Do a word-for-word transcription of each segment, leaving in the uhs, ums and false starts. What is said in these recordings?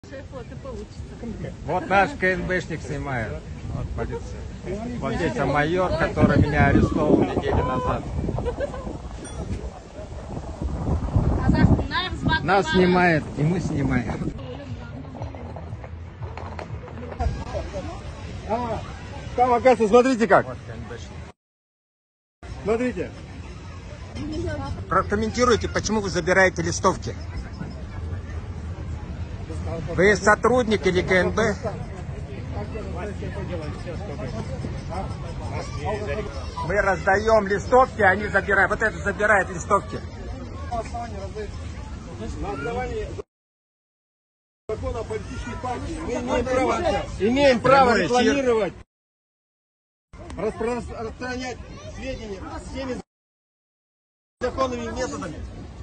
Фото получится. Вот наш КНБшник снимает. Вот полиция. Вот здесь майор, который меня арестовал неделю назад. Нас снимает, и мы снимаем. А, там, оказывается, смотрите как. Вот КНБшник. Смотрите. Прокомментируйте, почему вы забираете листовки? Вы сотрудник или КНБ? Мы раздаем листовки, они забирают. Вот это забирает листовки. На основании закона о политической партии мы имеем право, имеем право рекламировать, распространять сведения всеми законными методами.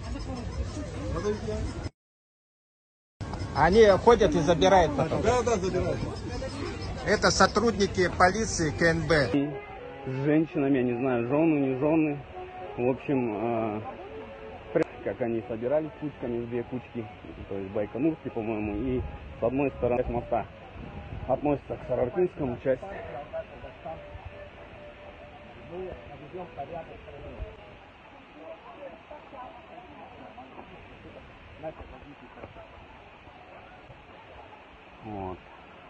Они ходят и забирают потом. Да, да, забирают. Это сотрудники полиции КНБ. С женщинами, я не знаю, жены, не жены. В общем, э, как они собирались кучками, две кучки, то есть Байконурский, по-моему, и с одной стороны моста относится к Сарартынскому часть. Вот.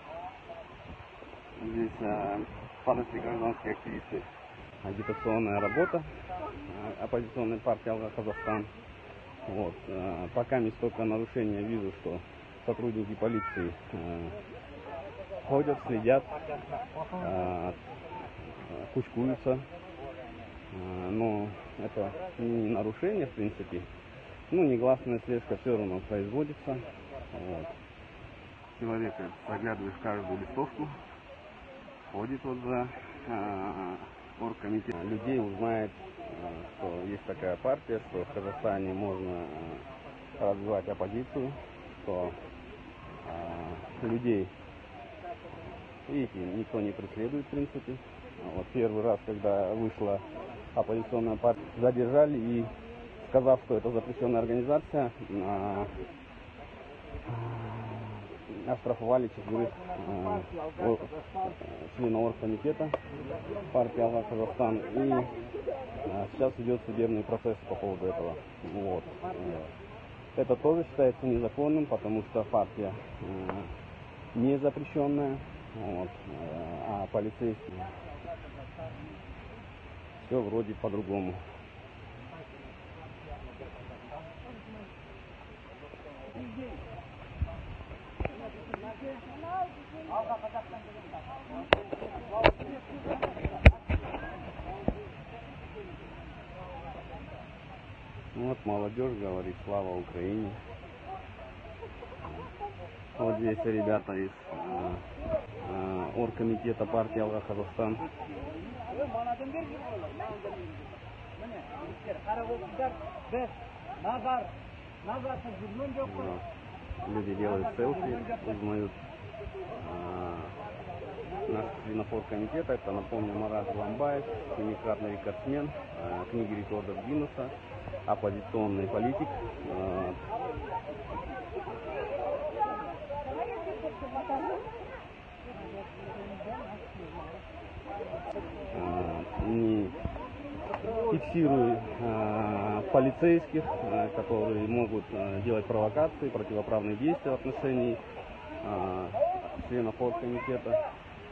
Здесь э, подошли гражданские активисты. Агитационная работа э, оппозиционной партии «Алга Казахстан». Вот. Э, пока есть только нарушения, вижу, что сотрудники полиции э, ходят, следят, э, кучкуются. Э, но это не нарушение, в принципе. Ну, негласная слежка все равно производится. Вот. Человек заглядывает в каждую листовку, ходит вот за э, оргкомитет. Людей узнает, э, что есть такая партия, что в Казахстане можно э, развивать оппозицию, что э, людей, видите, никто не преследует, в принципе. Вот первый раз, когда вышла оппозиционная партия, задержали и, сказав, что это запрещенная организация, э, оштрафовали четверых э, членов оргкомитета партии «Алга Казахстан». И э, сейчас идет судебный процесс по поводу этого. Вот. Это тоже считается незаконным, потому что партия э, не запрещенная, вот, э, а полицейские все вроде по-другому. Вот молодежь говорит «Слава Украине». Вот здесь ребята из э, э, оргкомитета партии «Алга Казахстан». Да. Люди делают селфи, узнают э, наших членов оргкомитета. Это, напомню, Марат Ламбаев, семикратный рекордсмен, э, книги рекордов Гиннесса, оппозиционный политик. Э, не фиксирую э, полицейских, э, которые могут э, делать провокации, противоправные действия в отношении э, членов оргкомитета.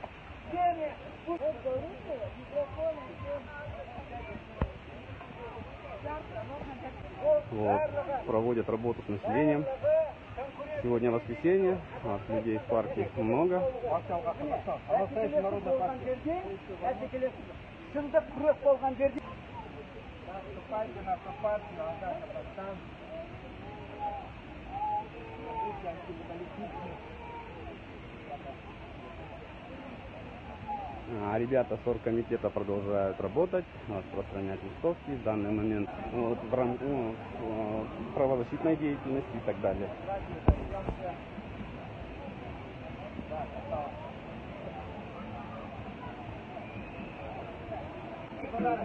Вот, проводят работу с населением. Сегодня воскресенье, а людей в парке много. А ребята с оргкомитета продолжают работать, распространять листовки в данный момент, вот, в рамках ну, правозащитной деятельности и так далее.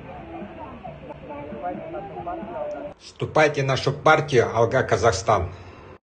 Вступайте в нашу партию «Алга Казахстан».